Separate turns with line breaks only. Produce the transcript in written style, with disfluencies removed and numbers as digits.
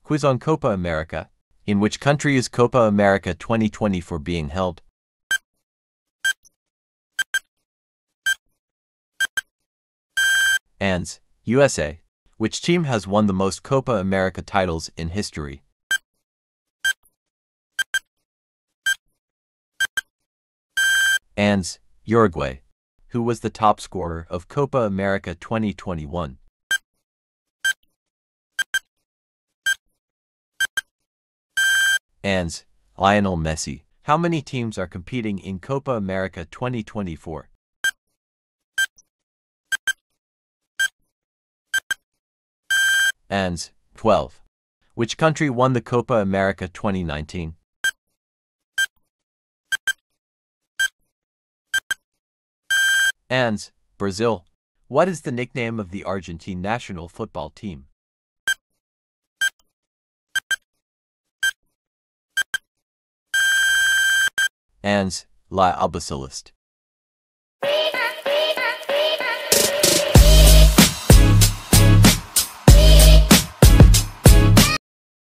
Quiz on Copa America. In which country is Copa America 2024 being held? Ans. USA. Which team has won the most Copa America titles in history? Ans. Uruguay. Who was the top scorer of Copa America 2021? Ans. Lionel Messi. How many teams are competing in Copa America 2024? Ans. 12. Which country won the Copa America 2019? Ans. Brazil. What is the nickname of the Argentine national football team? Ans. La Albiceleste.